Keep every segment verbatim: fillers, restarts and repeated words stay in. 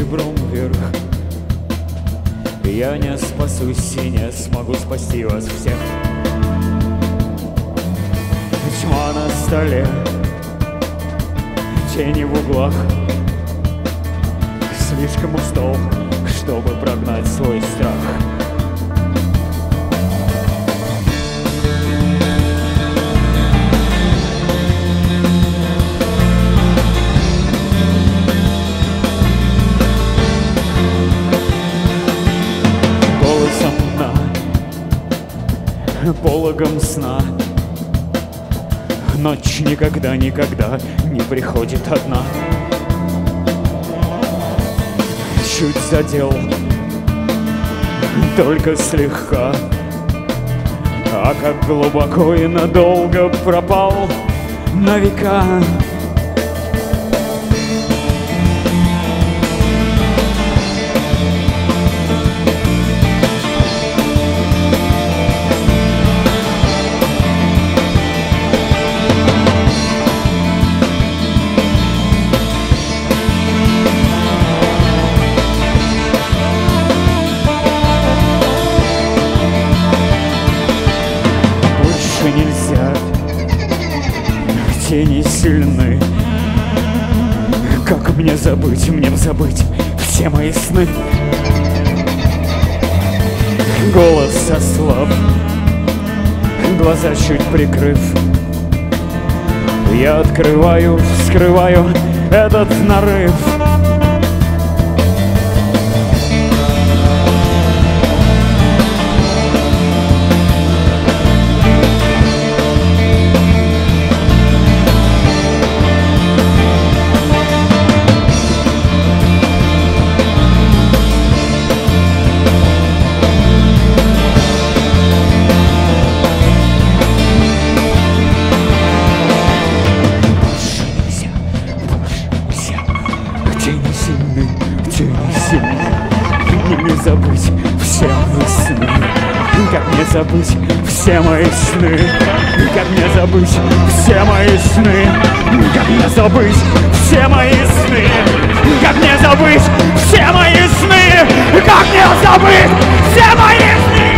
ребром вверх. Я не спасусь и не смогу спасти вас всех. Тьма на столе, тени в углах. Слишком устал, чтобы прогнать свой страх. Голосом на пологом сна ночь никогда-никогда не приходит одна. Чуть задел, только слегка, а как глубоко и надолго пропал на века. Тени сильны. Как мне забыть, мне забыть все мои сны? Голос ослаб, глаза чуть прикрыв. Я открываю, вскрываю этот нарыв. Забыть все мои сны. Как мне забыть все мои сны? Как мне забыть все мои сны? Как мне забыть все мои сны? Как мне забыть все мои сны? Как мне забыть все мои сны?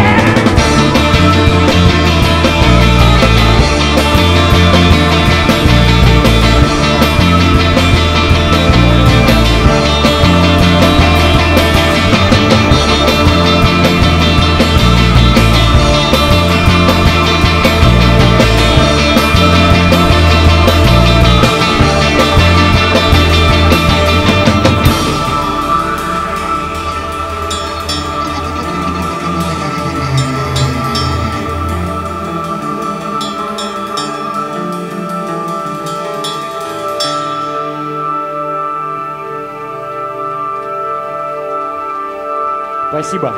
Спасибо.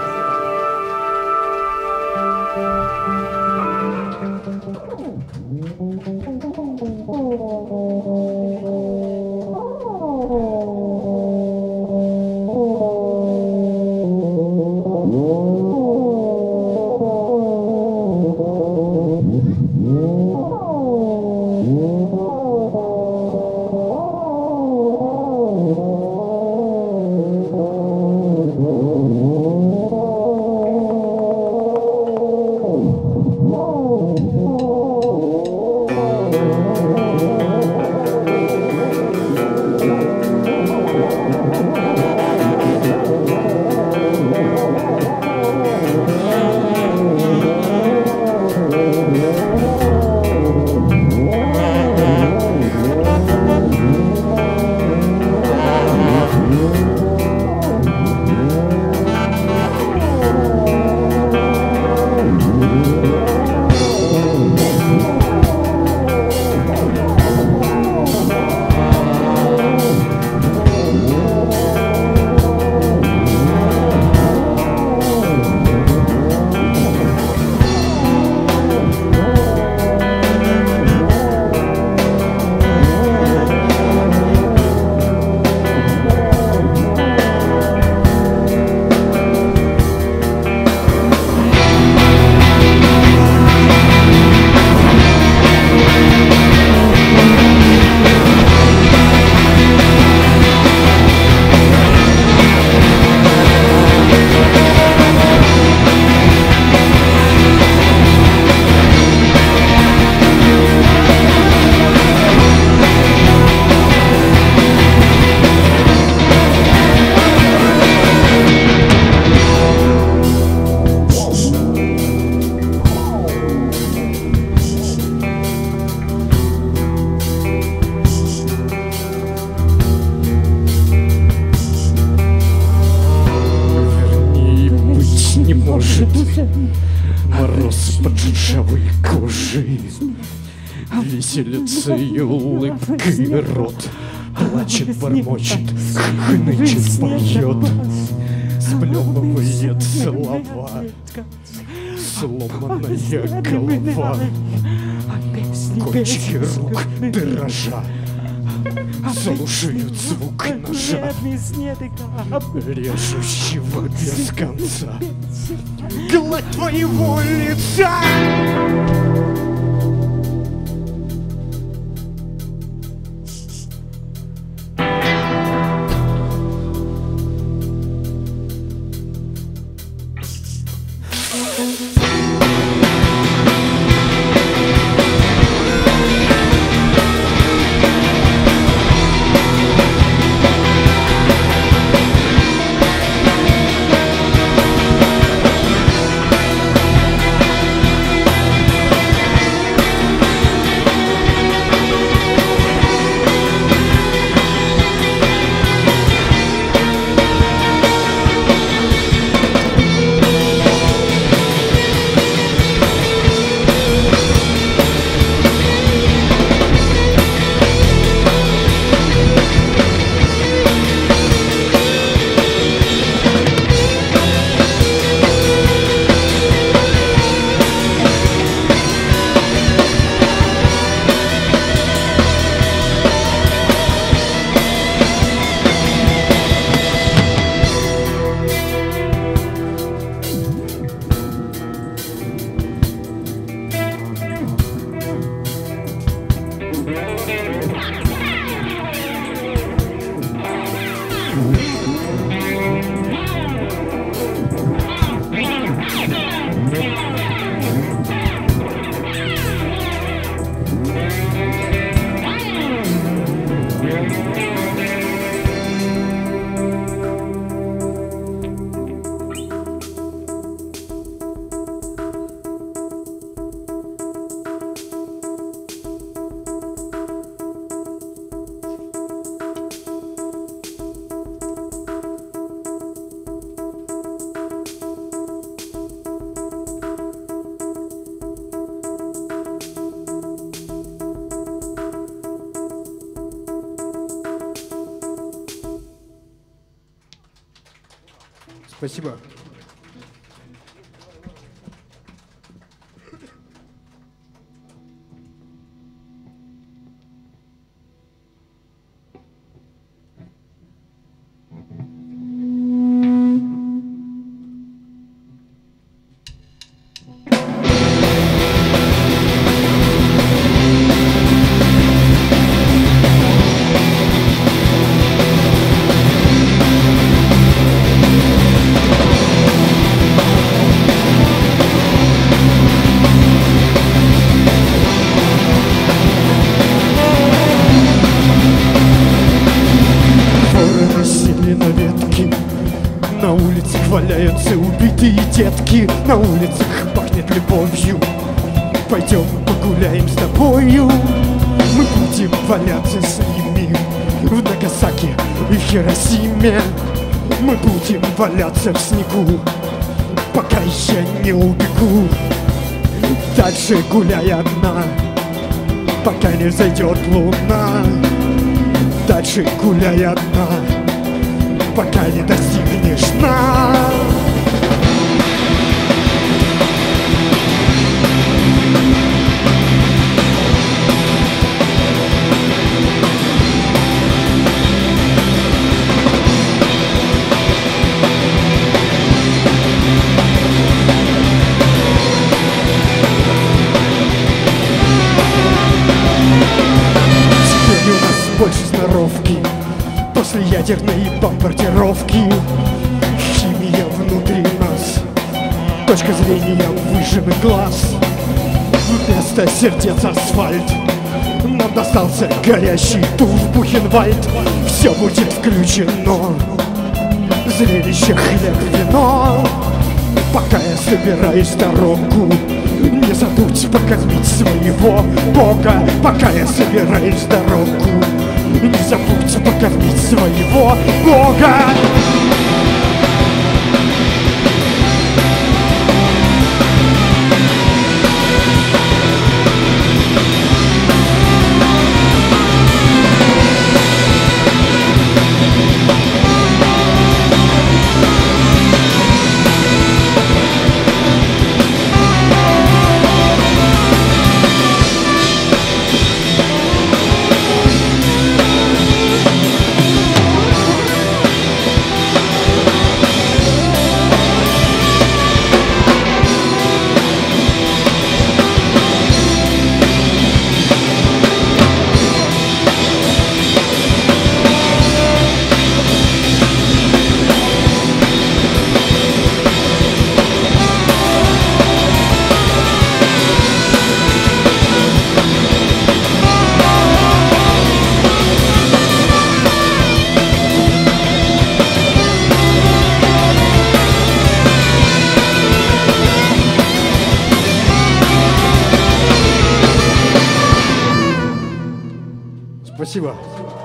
не может. Мороз под шершавой кожей, веселится и улыбкой рот. Плачет, бормочет, хнычет, поет, сплевывает слова. Сломанная голова, кончики рук дрожа слушают звук ножа, режущего без конца гладь твоего лица. Спасибо. На улицах валяются убитые детки, на улицах пахнет любовью. Пойдем погуляем с тобою, мы будем валяться с ними в Нагасаки и Хиросиме. Мы будем валяться в снегу, пока я не убегу. Дальше гуляй одна, пока не взойдет луна. Дальше гуляй одна, пока не достигнешь дна. Теперь у нас больше сноровки после ядерной бомбардировки. Химия внутри нас, точка зрения выжженный глаз. Вместо сердец асфальт, нам достался горящий тур Бухенвальд. Все будет включено, зрелище, хлеб, вино. Пока я собираюсь в дорогу, не забудь покормить своего Бога. Пока я собираюсь в дорогу, не забудь покормить своего Бога. Спасибо.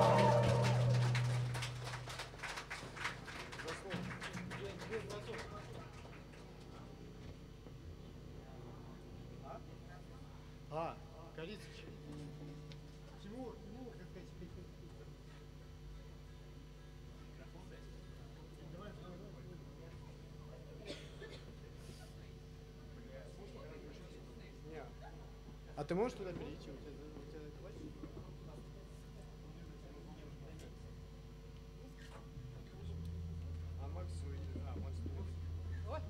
А, Корицыч. Тимур, Тимур, как сказать, а ты можешь туда перейти? У тебя, у тебя хватит? А Макс выйдет. А, Макс выйдет.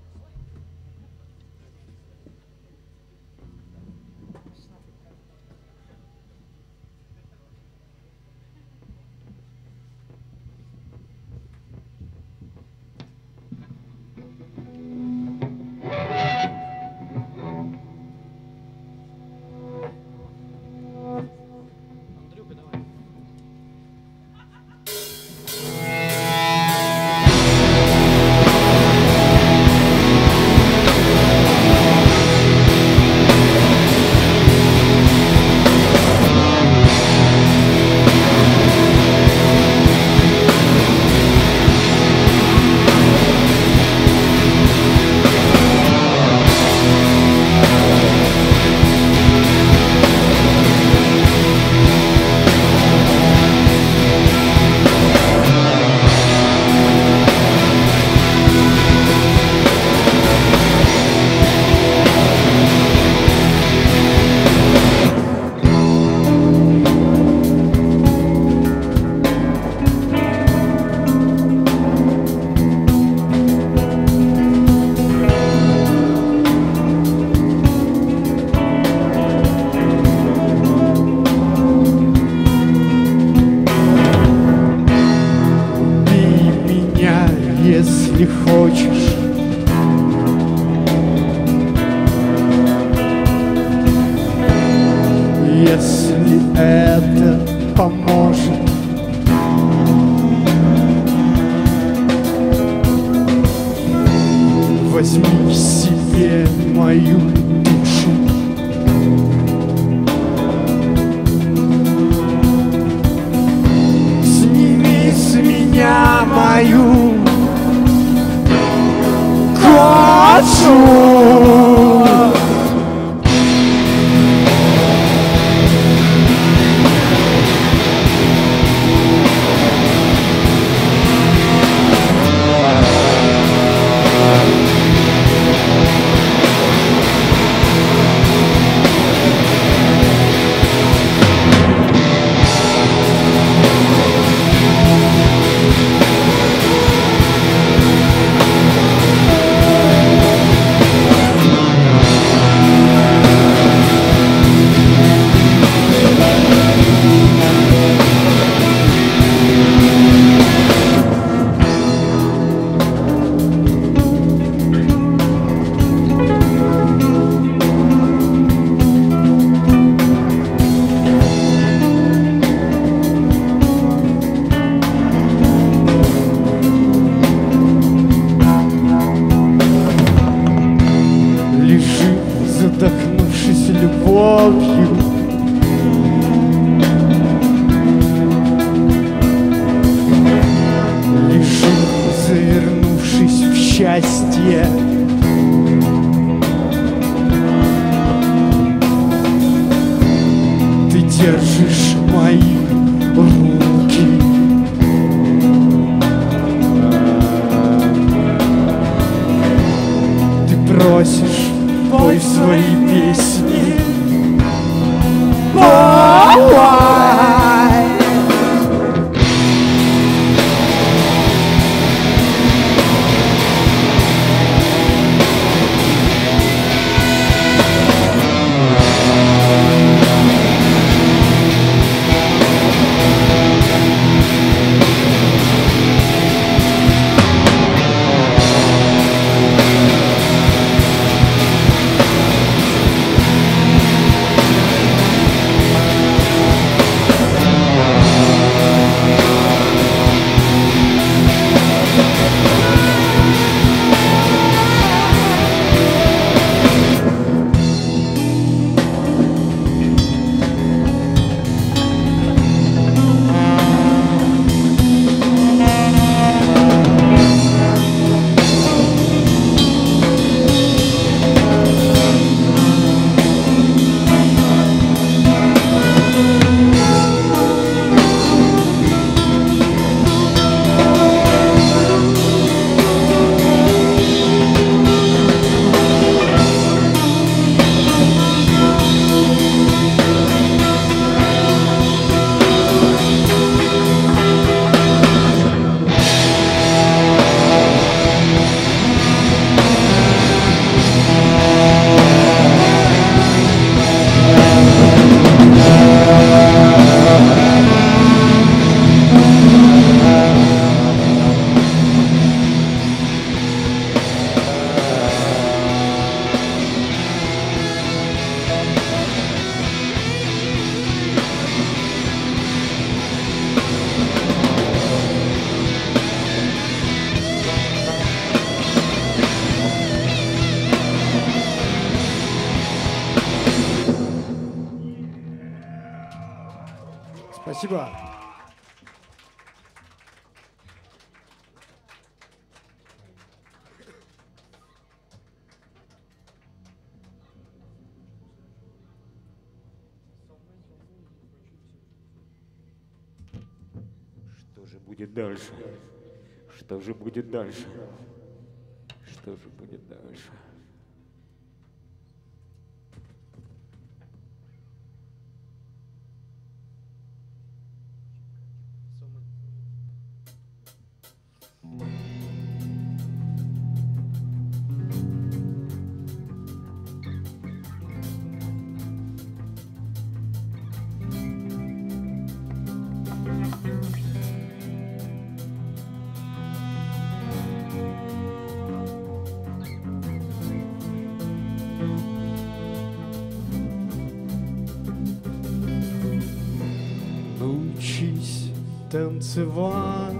Если хочешь, если это поможет, возьми себе мою душу. Сними с меня мою кожу. Задохнувшись любовью, лежу, завернувшись в счастье. Ты держишь мои руки. Ты просишь: пой свои песни. Пой. Спасибо. Что же будет дальше? Что же будет дальше? Что же будет дальше? Научись танцевать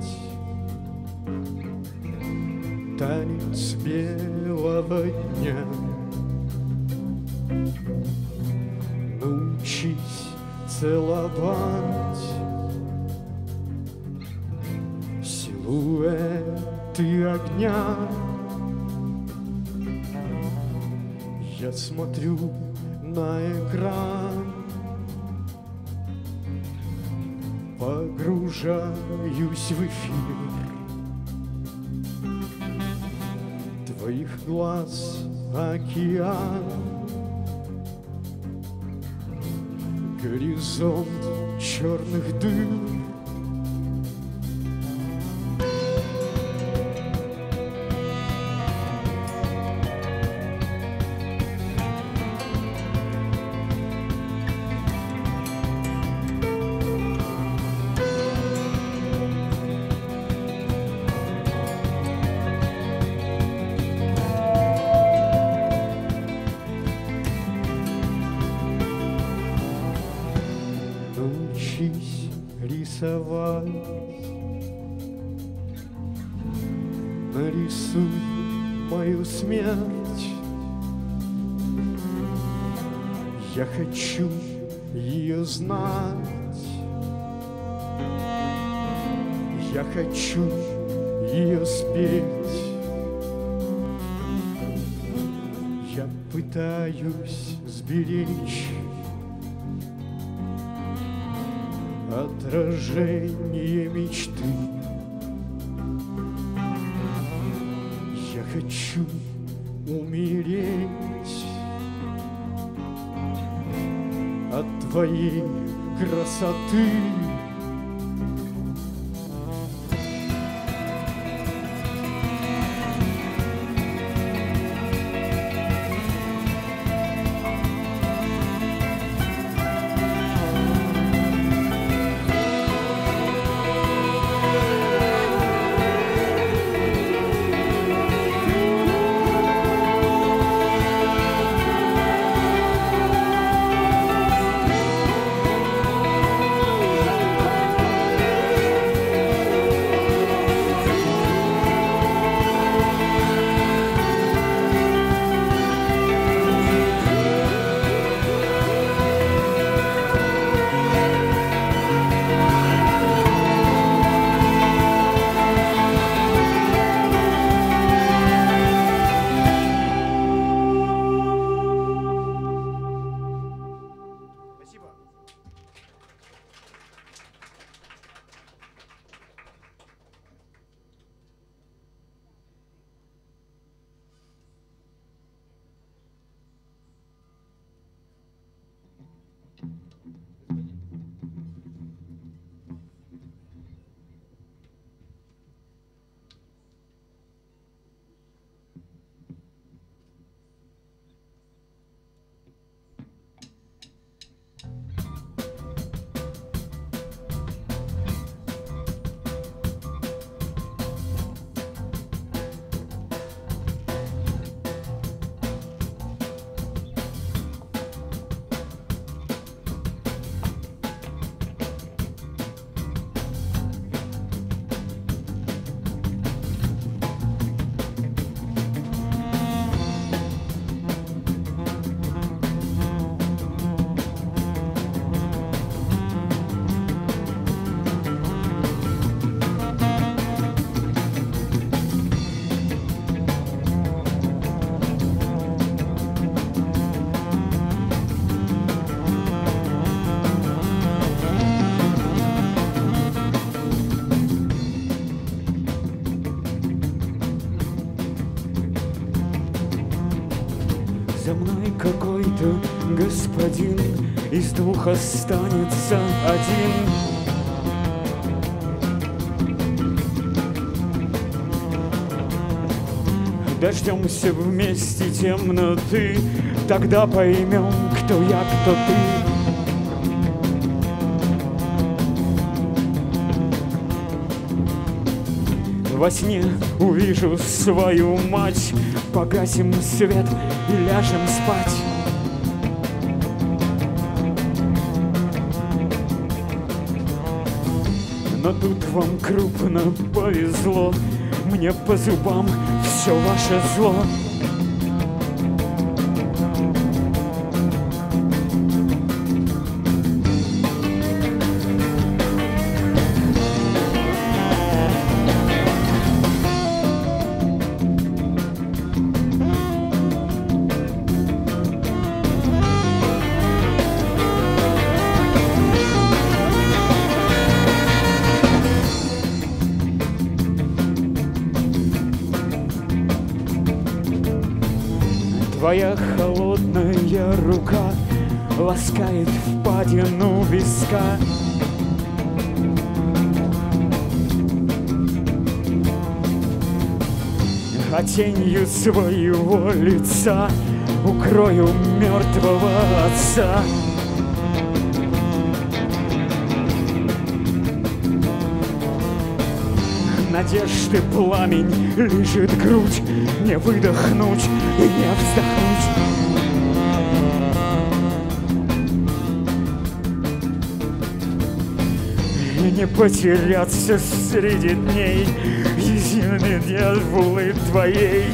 танец белого дня. Научись целовать силуэты огня. Я смотрю на экран, погружаюсь в эфир твоих глаз, океан, горизонт черных дыр. Научись рисовать, нарисуй мою смерть. Я хочу ее знать, я хочу ее спеть. Я пытаюсь сберечь отражение мечты. Я хочу умереть от твоей красоты. За мной какой-то господин, из двух останется один. Дождемся вместе темноты, тогда поймем, кто я, кто ты. Во сне увижу свою мать, погасим свет и ляжем спать. Но тут вам крупно повезло, мне по зубам все ваше зло. Твоя холодная рука ласкает впадину виска. А тенью своего лица укрою мертвого отца. Надежды пламень лежит грудь, не выдохнуть и не вздохнуть. И не потеряться среди дней единой дьяволы твоей.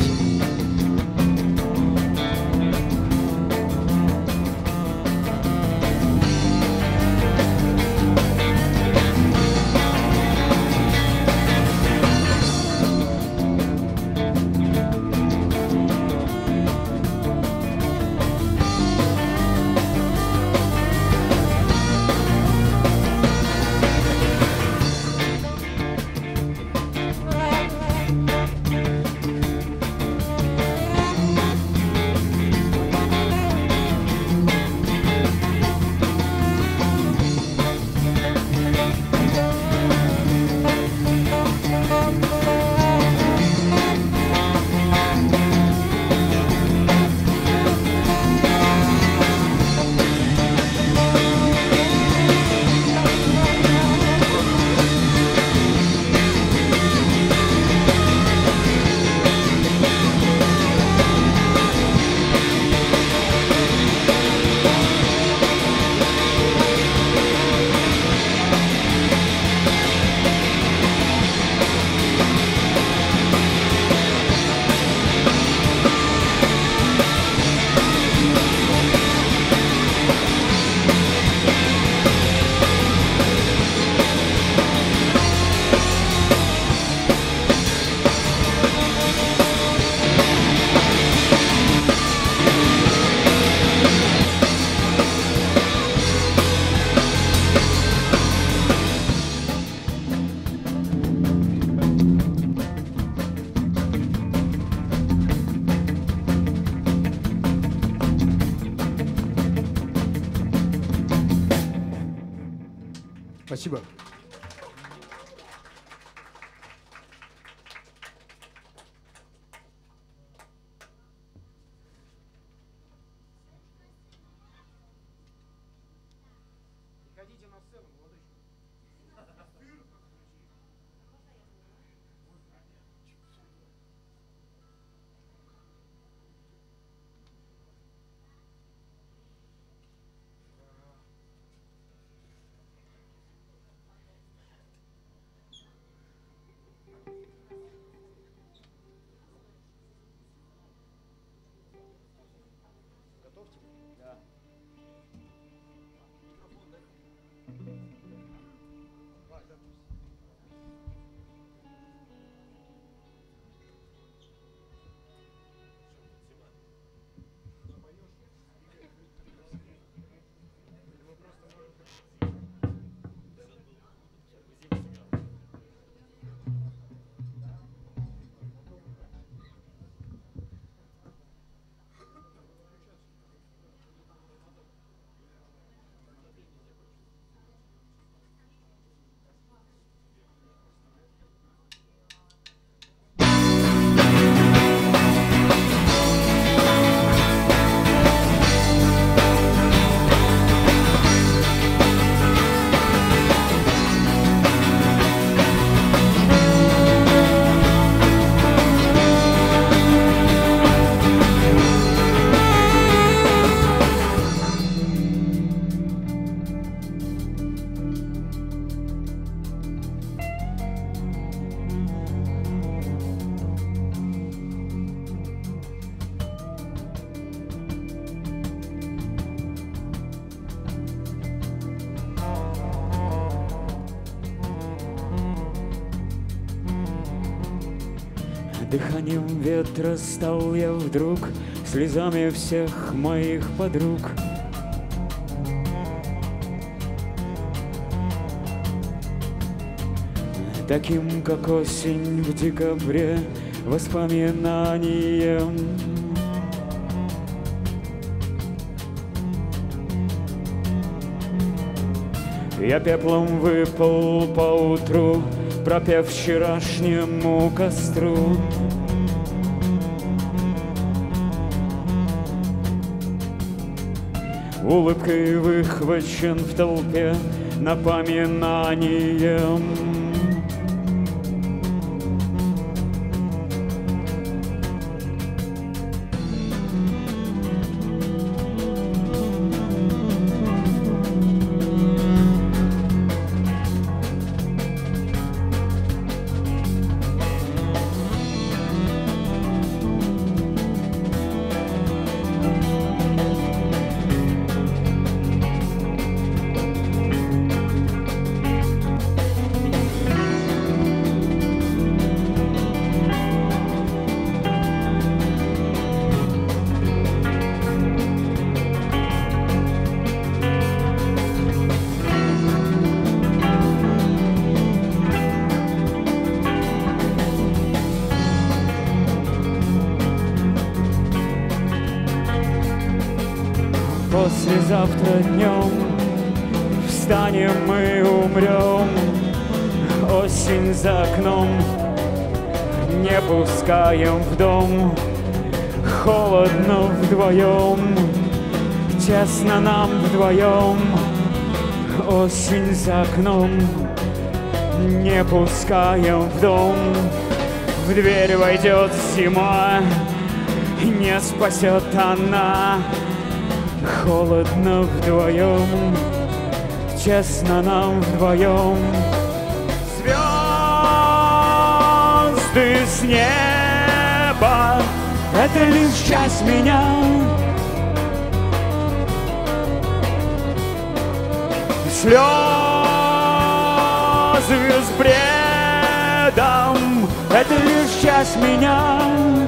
Спасибо. Приходите на сцену, молодой человек. Готовьте? Да. Микрофон дай. Дыханием ветра стал я вдруг слезами всех моих подруг. Таким, как осень в декабре, воспоминанием. Я пеплом выпал поутру, пропев вчерашнему костру. Улыбкой выхвачен в толпе напоминанием. Послезавтра днем встанем и умрем. Осень за окном, не пускаем в дом. Холодно вдвоем, тесно нам вдвоем. Осень за окном, не пускаем в дом. В дверь войдет зима, не спасет она. Холодно вдвоем, честно нам вдвоем. Звезды с неба — это лишь часть меня. Слезы с бредом — это лишь часть меня.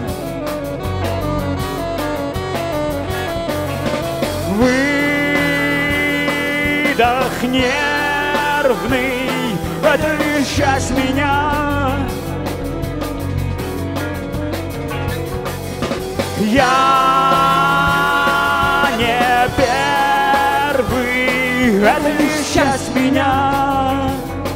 Выдох нервный — это лишь часть меня. Я не первый, это лишь часть меня.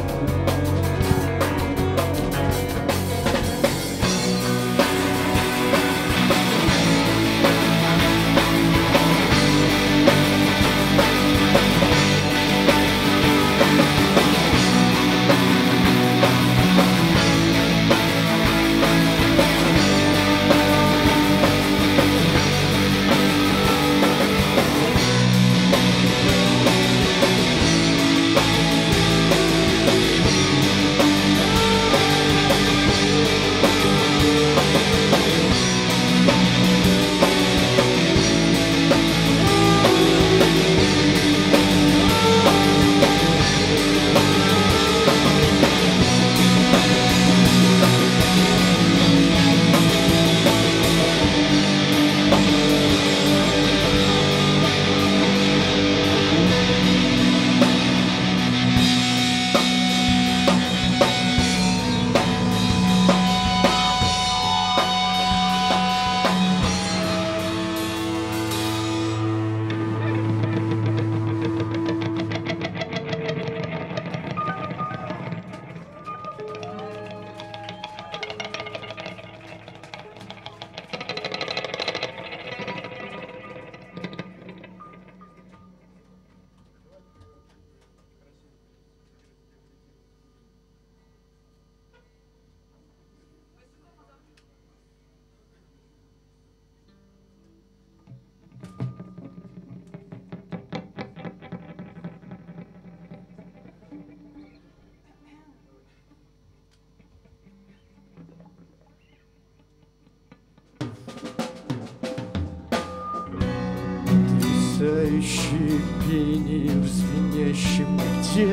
Мерцающие пени в звенящем нигде.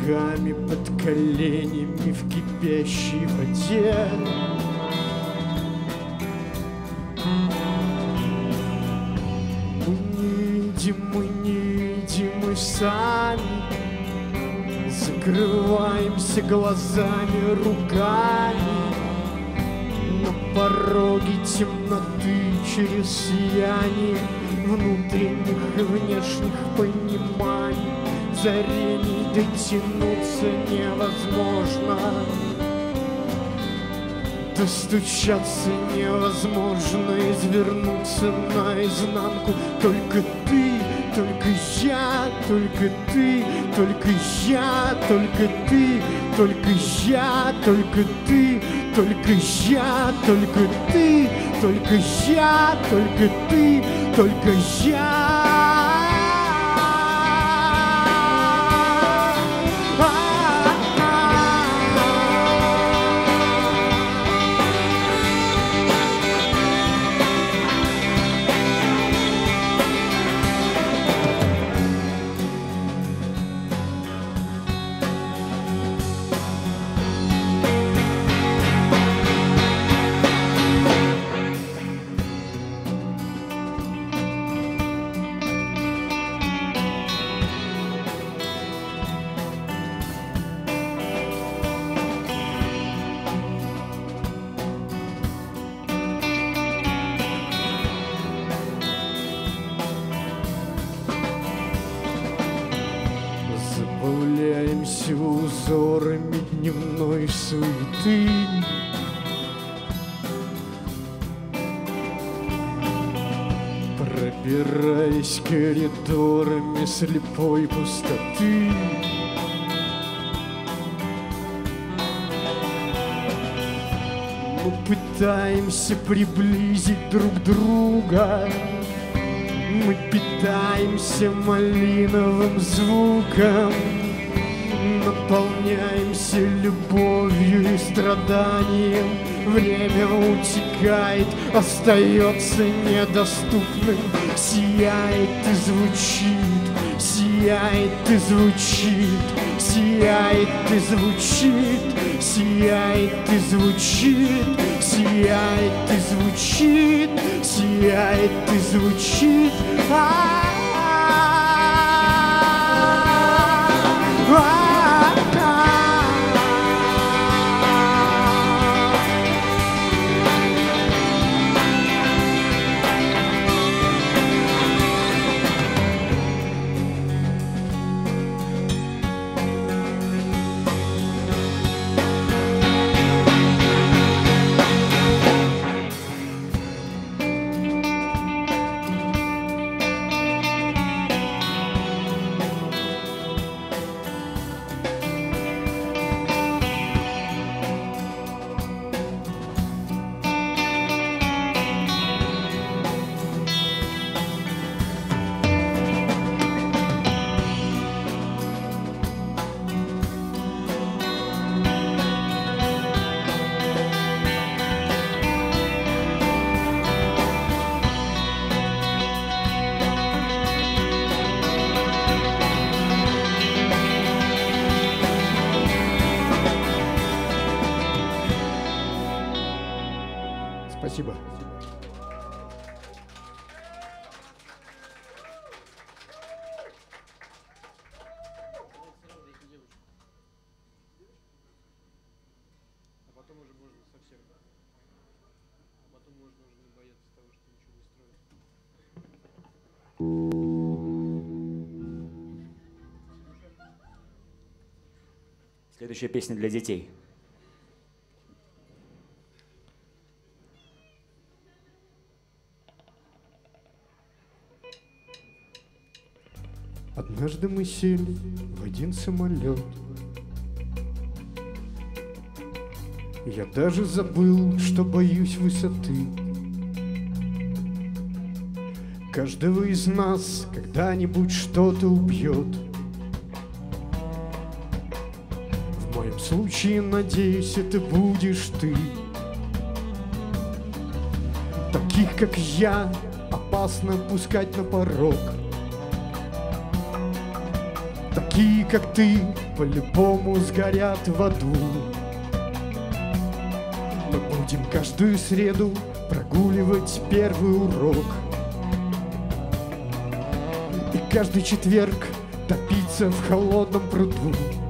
ногами под коленями в кипящей воде. Мы не едем, мы не едем, мы сами закрываемся глазами, руками. На пороге темноты через сияние внутренних и внешних пониманий. Зарений дотянуться невозможно, достучаться невозможно, извернуться наизнанку. Только ты, только я, только ты, только я, только ты, только я, только ты, только я, только ты, только я, только ты, только я. Забавляемся узорами дневной суеты. Пробираясь коридорами слепой пустоты. Мы пытаемся приблизить друг друга. Мы питаемся малиновым звуком, наполняемся любовью и страданием. Время утекает, остается недоступным. Сияет и звучит, сияет и звучит, сияет и звучит, сияет и звучит, сияет и звучит, сияет и звучит. Спасибо. А потом уже можно совсем. А потом можно уже не бояться того, что ничего не строить. Следующая песня для детей. Однажды мы сели в один самолет. Я даже забыл, что боюсь высоты. Каждого из нас когда-нибудь что-то убьет. В моем случае, надеюсь, это будешь ты. Таких, как я, опасно пускать на порог. такие, как ты, по-любому сгорят в аду. Мы будем каждую среду прогуливать первый урок и каждый четверг топиться в холодном пруду.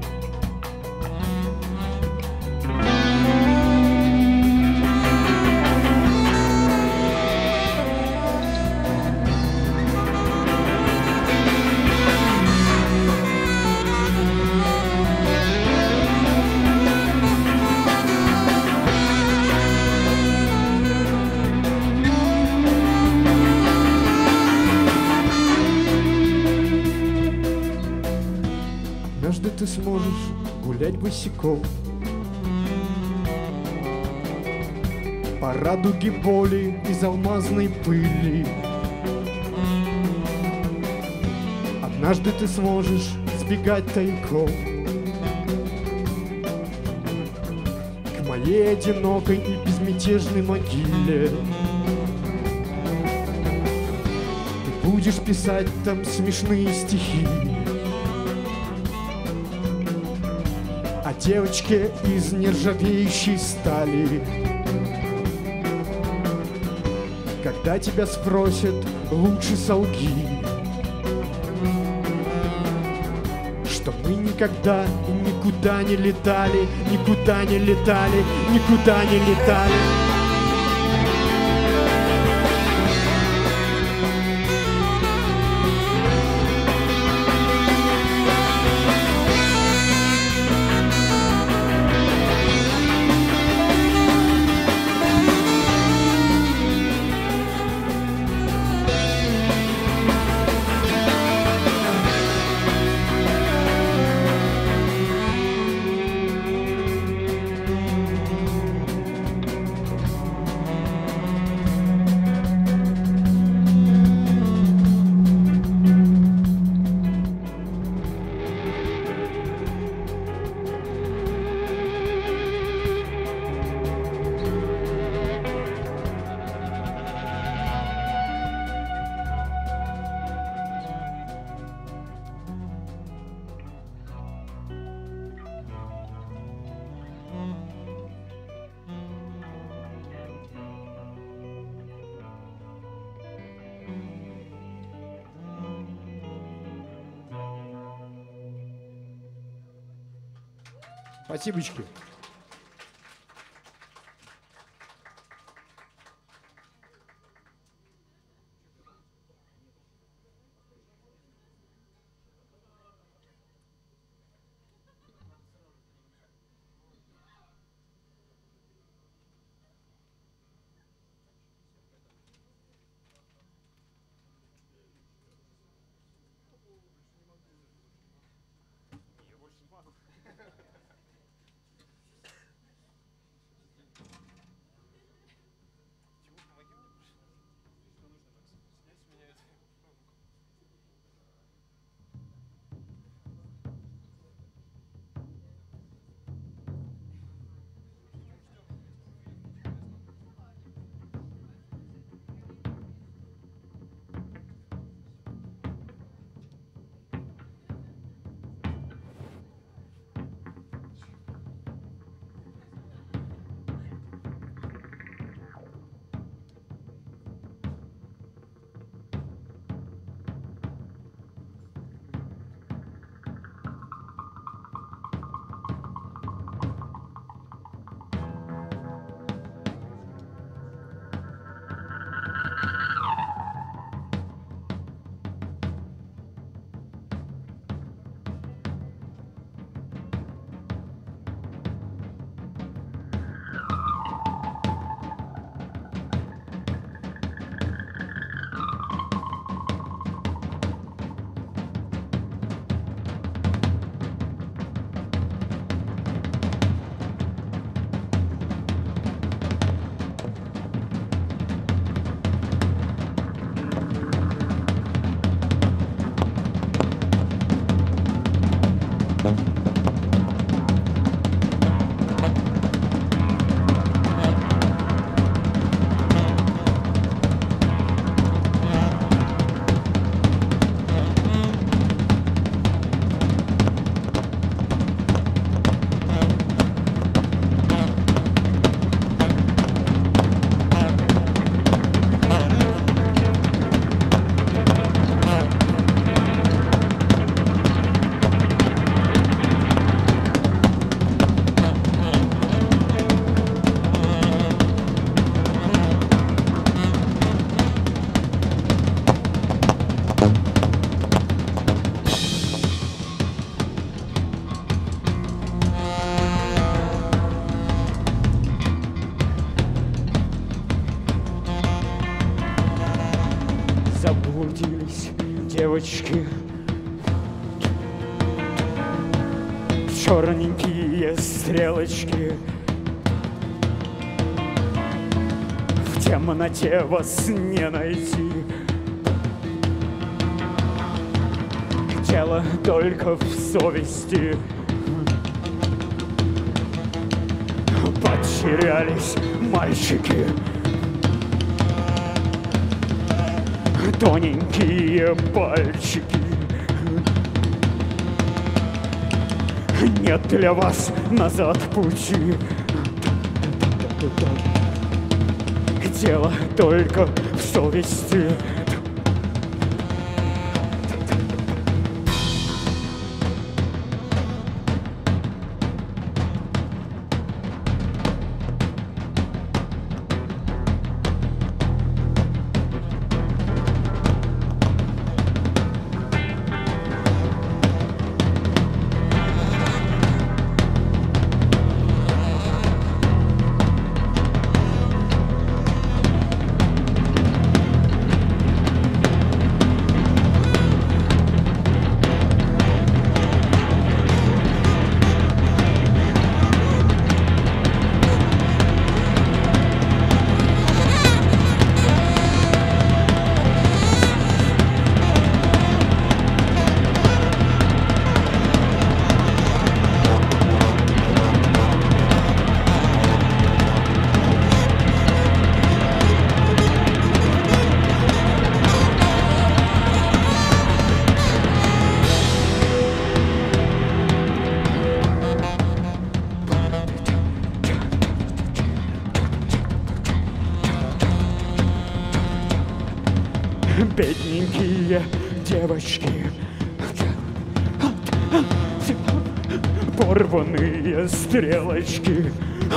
Однажды ты сможешь гулять босиком по радуге боли из алмазной пыли. Однажды ты сможешь сбегать тайком к моей одинокой и безмятежной могиле. Ты будешь писать там смешные стихи о девочке из нержавеющей стали. Когда тебя спросят, лучше солги, что мы никогда и никуда не летали, никуда не летали, никуда не летали. Спасибочки. девочки, черненькие стрелочки. В темноте вас не найти. Дело только в совести. Потерялись мальчики, тоненькие пальчики. Нет для вас назад пути. Дело только в совести. Бедненькие девочки, порванные стрелочки.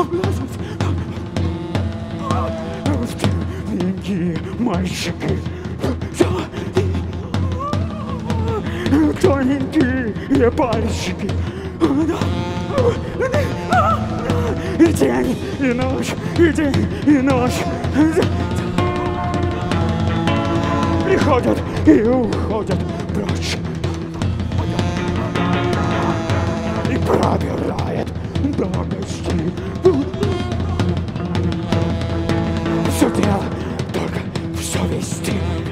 Бедненькие мальчики, тоненькие пальчики. И день, и ночь, и день, и ночь. Приходят и уходят прочь. И пробирает благости. Все дело только в совести.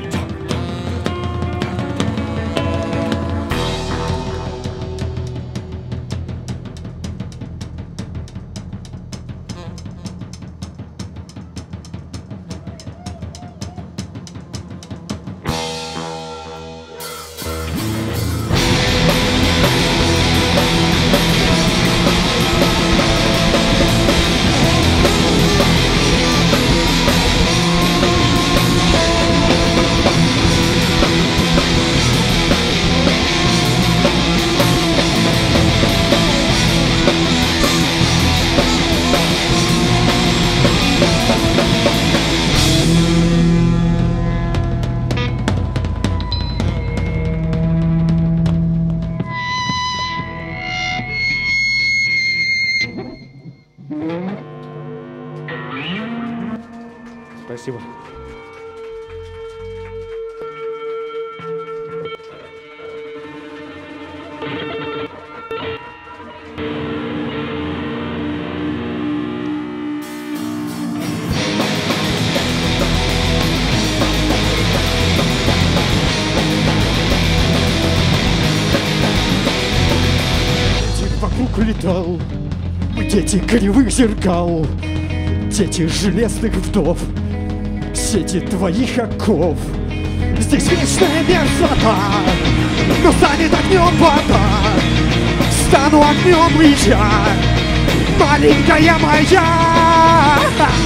Спасибо. Вокруг летал, дети кривых зеркал, дети железных вдов, сети твоих оков. Здесь вечная мерзота, но станет огнем вода. Стану огнем и я, маленькая моя.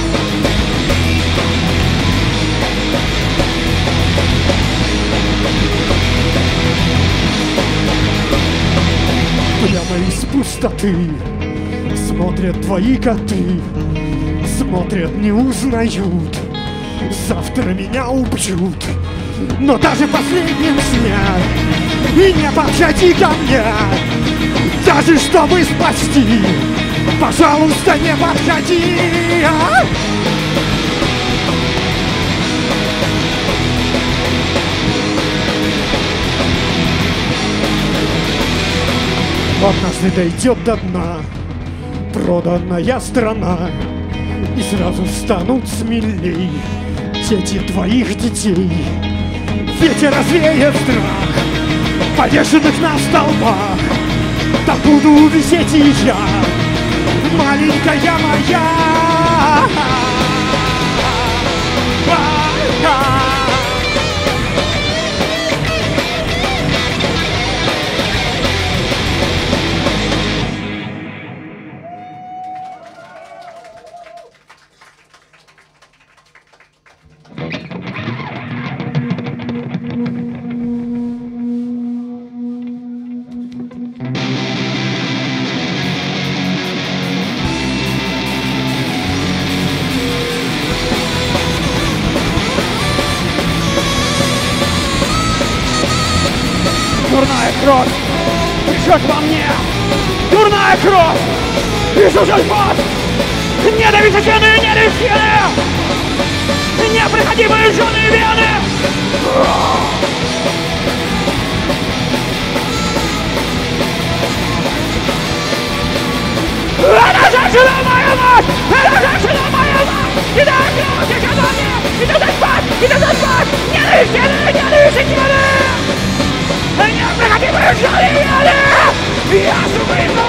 Прямо из пустоты смотрят твои коты, смотрят, не узнают, завтра меня убьют. Но даже в последнем сне и не подходи ко мне, даже чтобы спасти, пожалуйста, не подходи. однажды дойдет до дна проданная страна, и сразу станут смелей дети твоих детей. Ветер развеет страх повешенных на столбах, там буду висеть и я, маленькая моя. Дурная кровь течет во мне! Дурная кровь! Вижу жильбат! Ненависть стены, ненависть стены! Непроходимые жженые вены! Это женщина моя мать! Это женщина моя мать! И дай мне течет во мне! И ты спать! И ты спать! Ненависть стены, ненависть стены! Непроходимые жженые вены! Я сумею!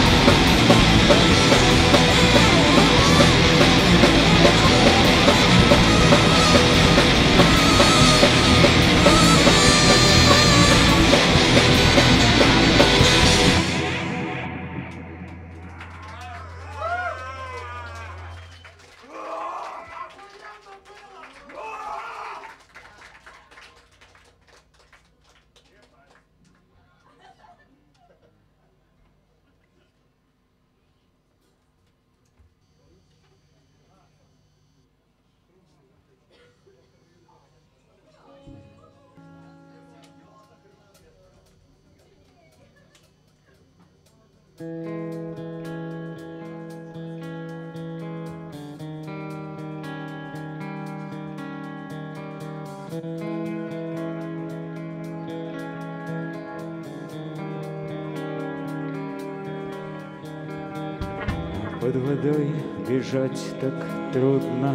Под водой бежать так трудно,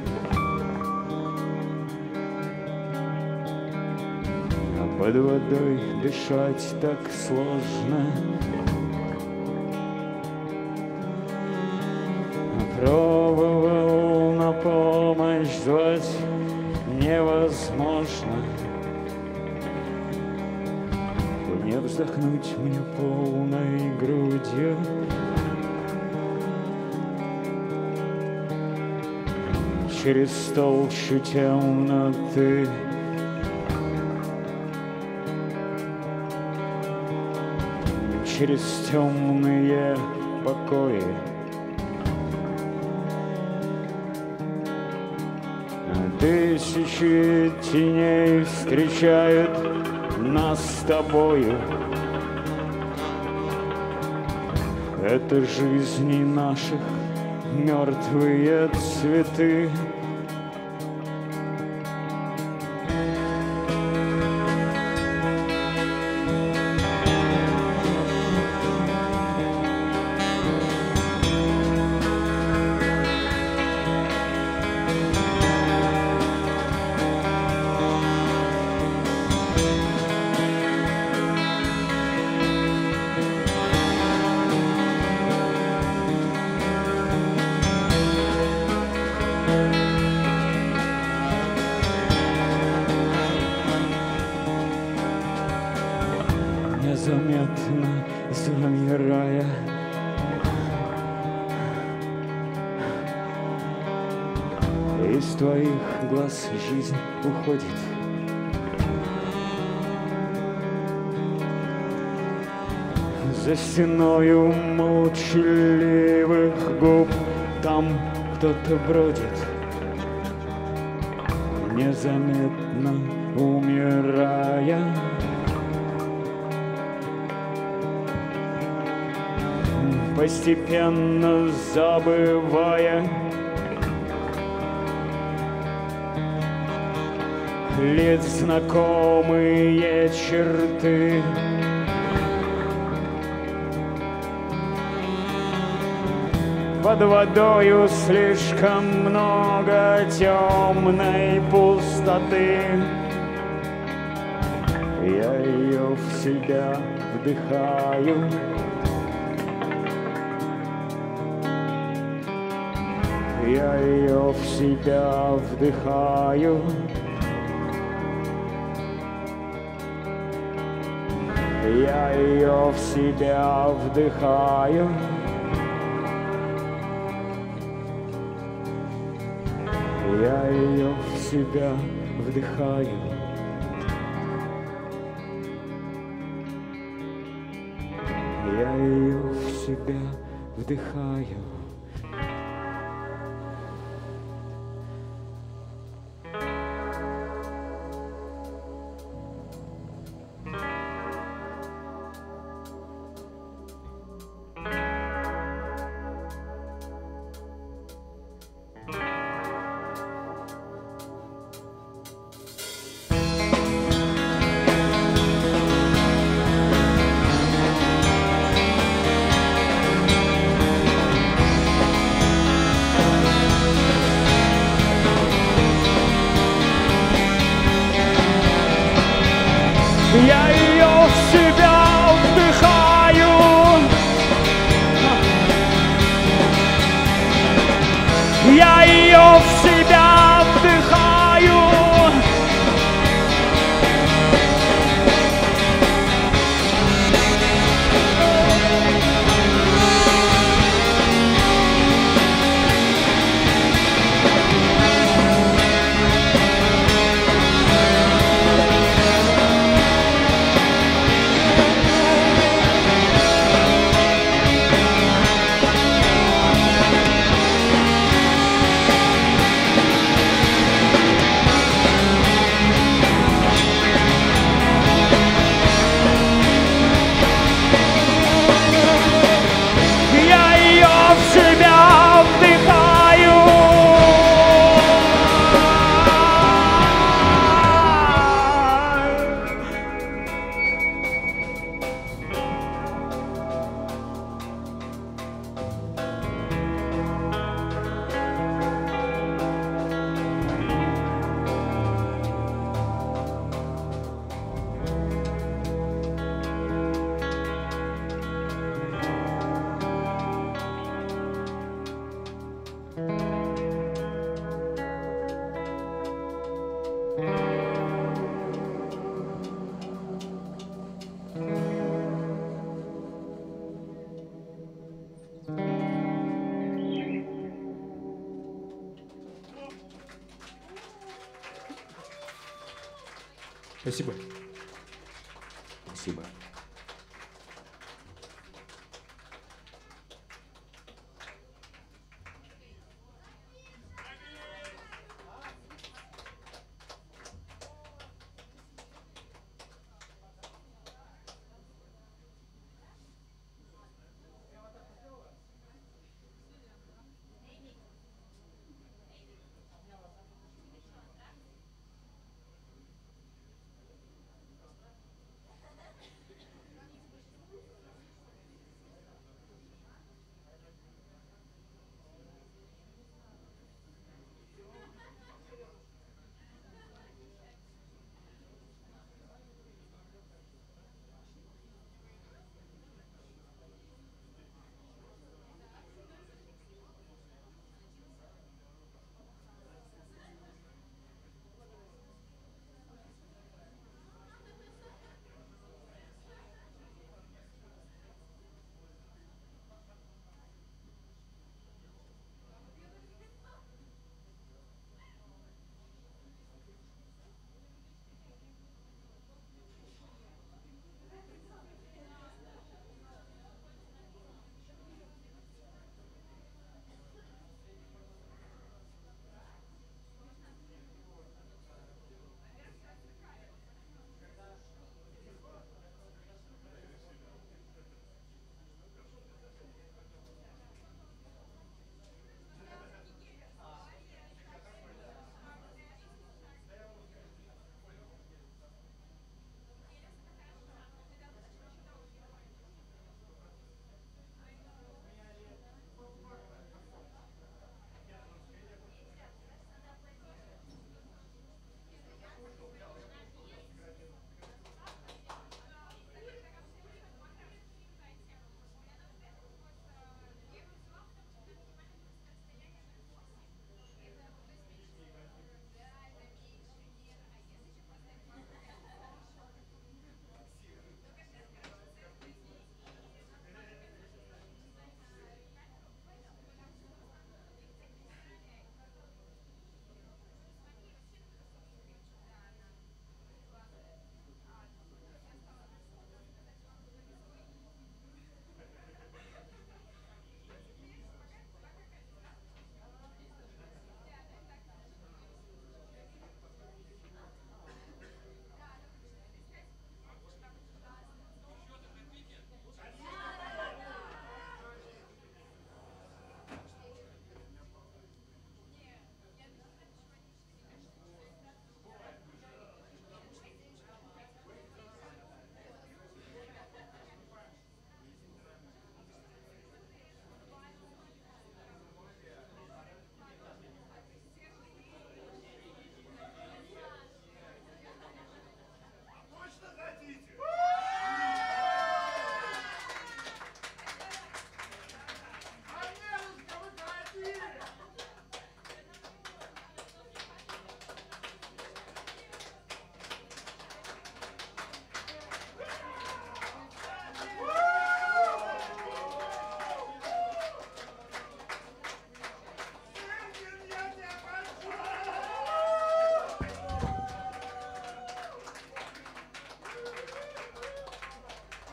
а под водой дышать так сложно. Пробовал на помощь звать, невозможно. Не вздохнуть мне полной грудью, через толщу темноты. Через темные покои. Тысячи теней встречают нас с тобою. Это жизни наших мертвые цветы. Незаметно замирая, из твоих глаз жизнь уходит. За стеною молчаливых губ там кто-то бродит, незаметно умирая. Постепенно забывая лиц знакомые черты. Под водою слишком много темной пустоты. Я ее в себя вдыхаю. Я ее в себя вдыхаю. Я ее в себя вдыхаю. Я ее в себя вдыхаю. Я ее в себя вдыхаю. Я ее в себя вдыхаю. Я ее в себя вдыхаю. Спасибо. Спасибо.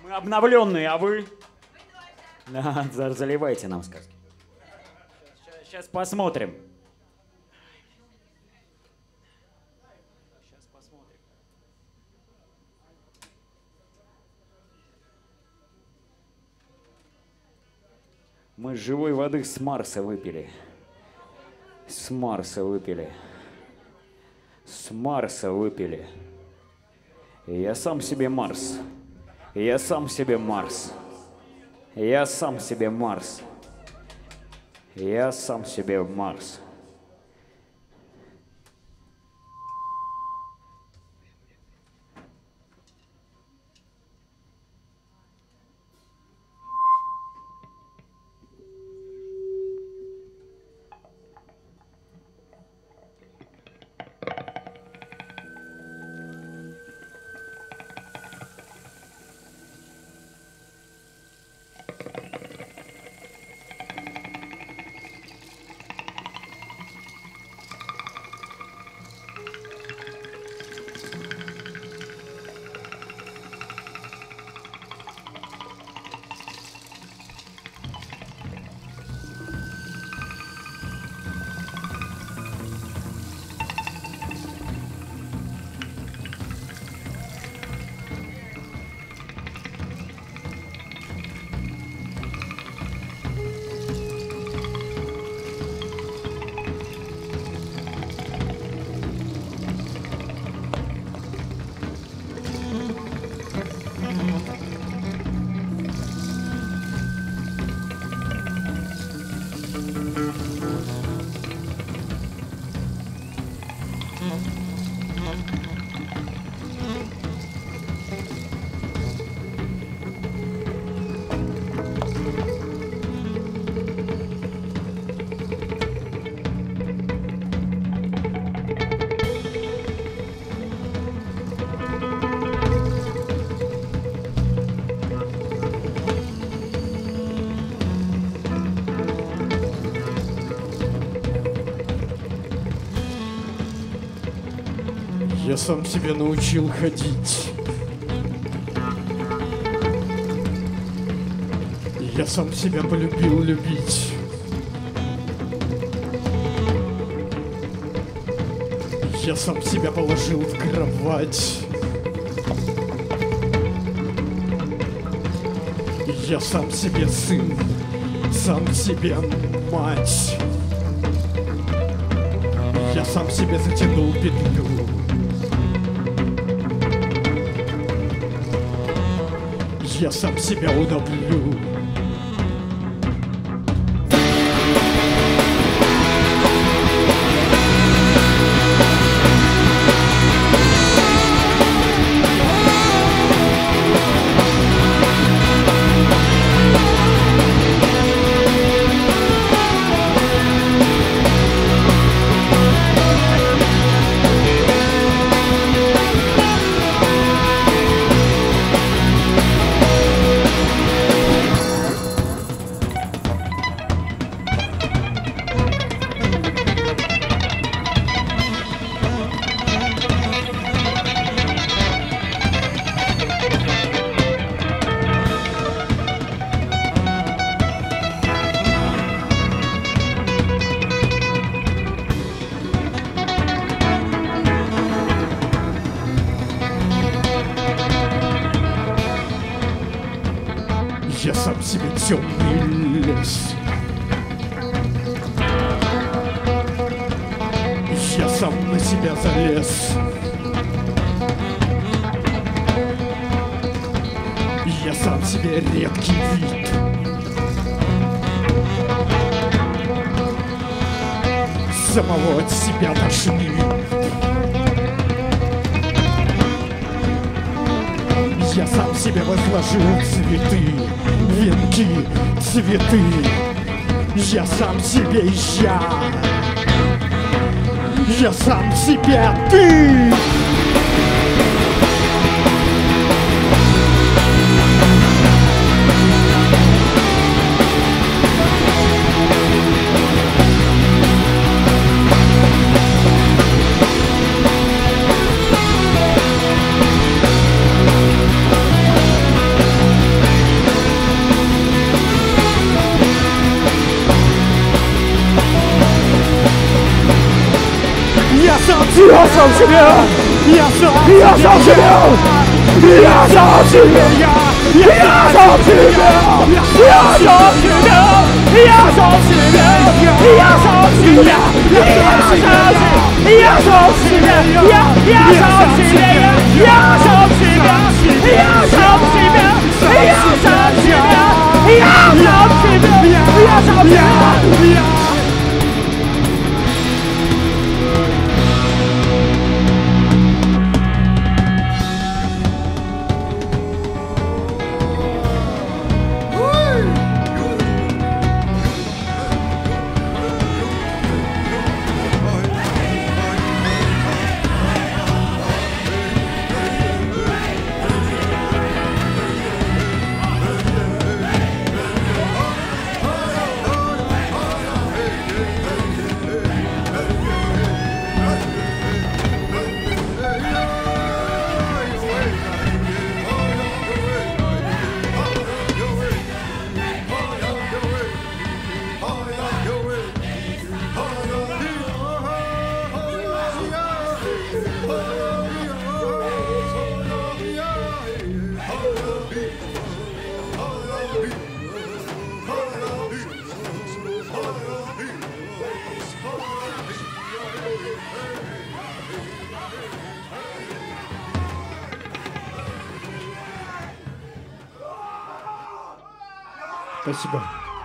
Мы обновленные, а вы? Да, за- заливайте нам сказки. Сейчас, сейчас посмотрим. Сейчас посмотрим. Мы живой воды с Марса выпили. С Марса выпили. С Марса выпили. И я сам себе Марс. И я сам себе Марс. И я сам себе Марс. И я сам себе Марс. Я сам себя научил ходить. Я сам себя полюбил любить. Я сам себя положил в кровать. Я сам себе сын, сам себе мать. Я сам себе затянул петлю. Я сам себя удавлю. Я сам себе темный лес. Я сам на себя залез. Я сам себе редкий вид. Самого от себя тошнит. Я сам себе возложил цветы, венки, цветы. Я сам себе я. Я сам себе ты. сам себя, я сам себя, я сам я сам себя, я сам себя, я я сам себя, я сам себя, я сам себя, я сам себя, я сам себя, я я сам себя, я сам себя, я сам себя, я сам себя, я сам себя, я сам себя. Спасибо.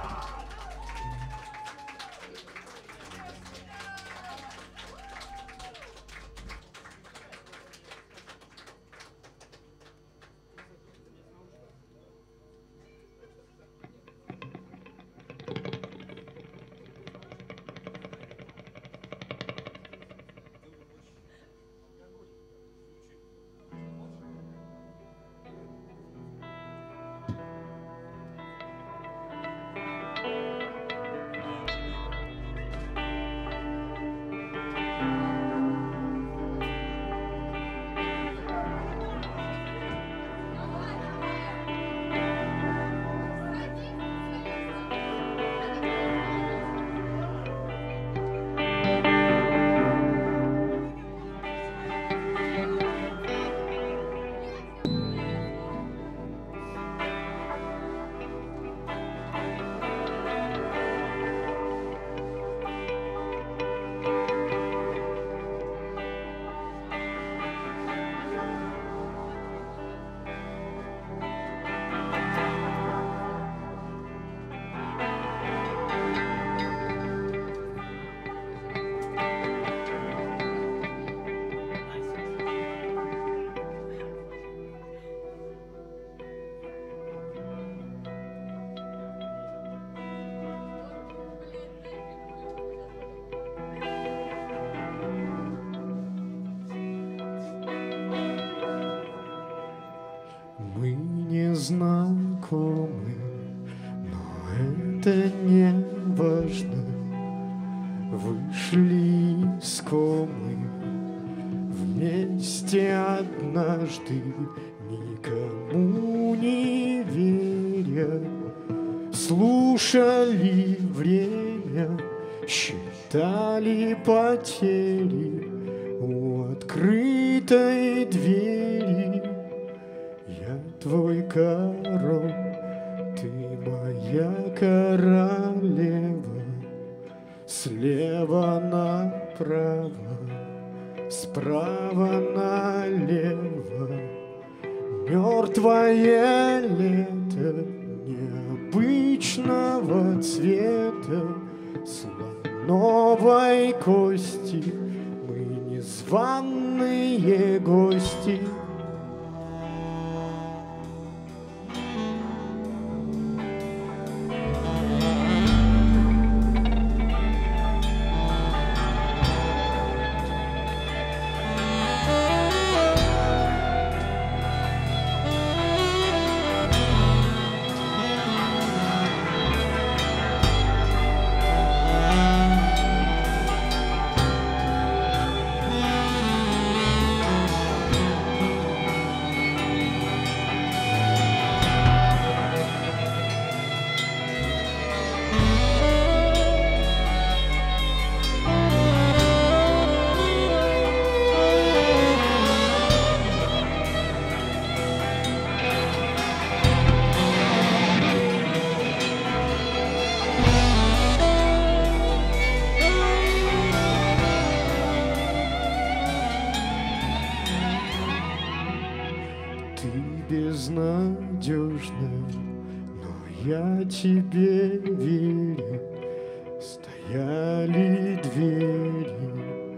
Знакомы, но это не важно. Вышли из комы вместе однажды, никому не веря, слушали время, считали потери у открытой двери. Я твой король, ты моя королева. Слева направо, справа налево. Мертвое лето необычного цвета, слоновой кости, мы незваные гости. безнадежная, но я тебе верю. Стояли двери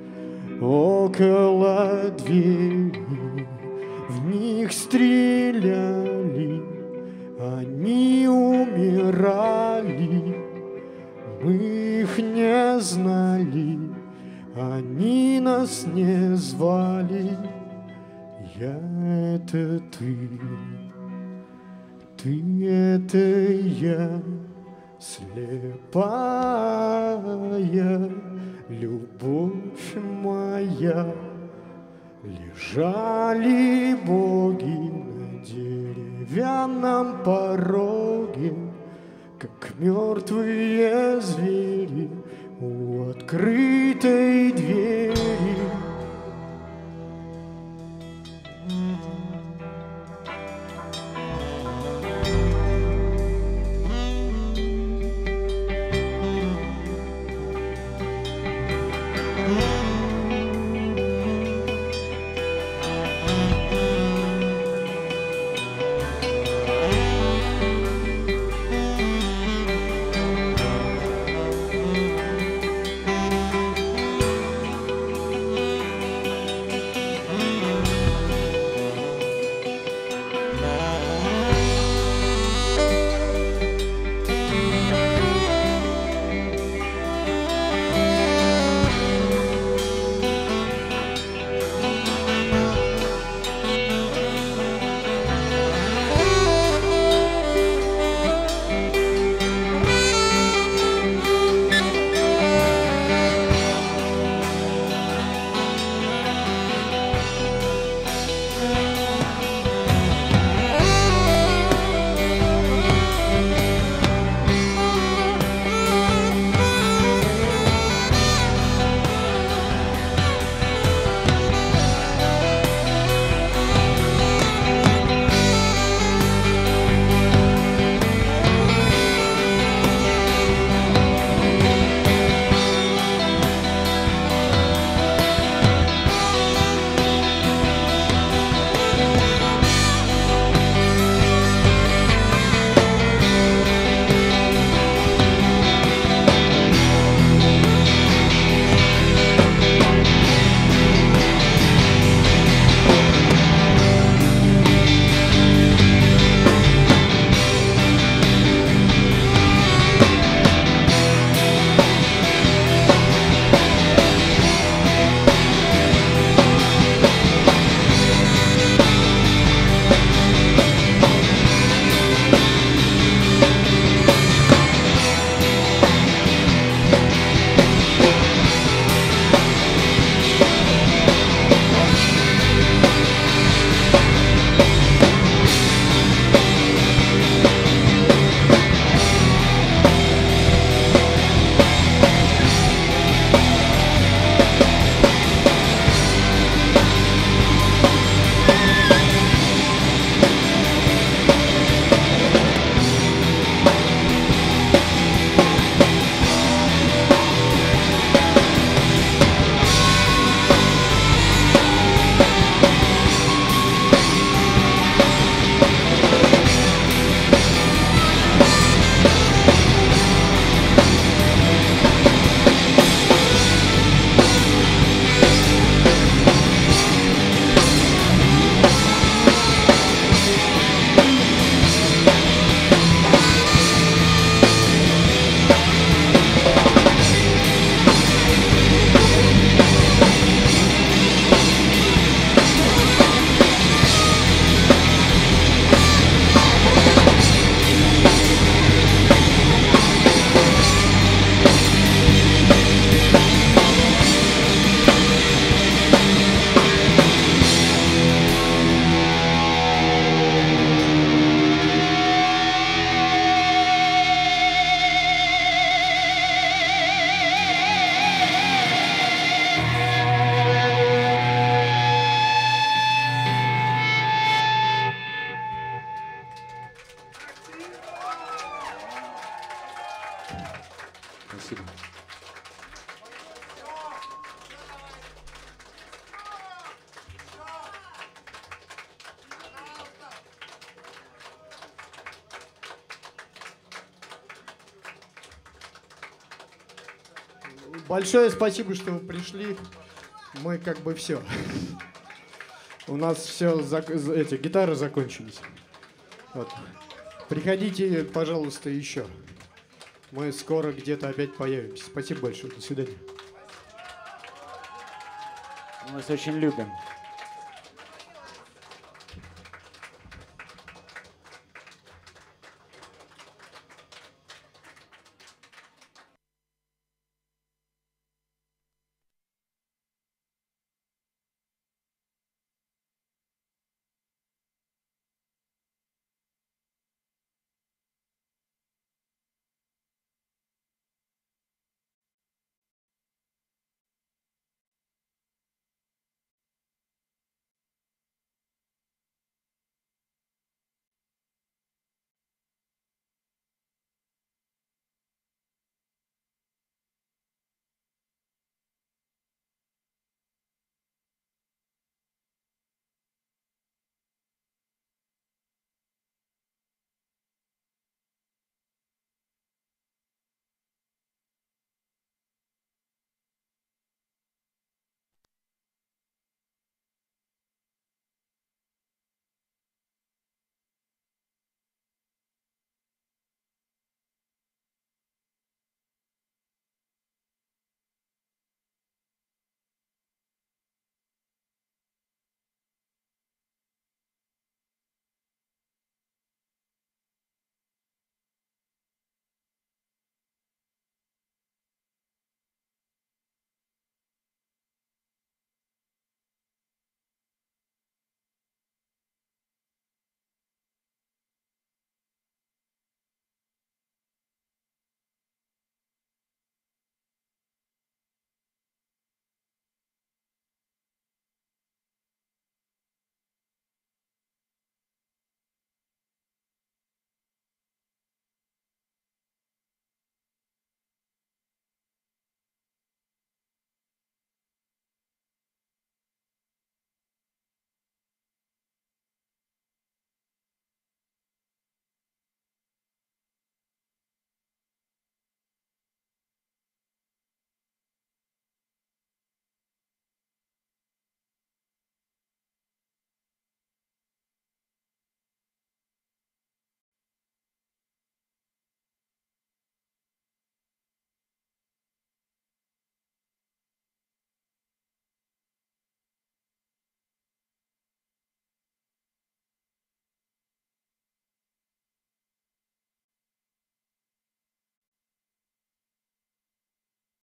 около двери, в них стреляли, они умирали, мы их не знали, они нас не звали. Я — это ты, ты — это я, слепая любовь моя. Лежали боги на деревянном пороге, как мертвые звери у открытой двери. большое спасибо, что вы пришли. Мы как бы все. У нас все, эти гитары закончились. Вот. Приходите, пожалуйста, еще. Мы скоро где-то опять появимся. Спасибо большое. До свидания. Мы вас очень любим.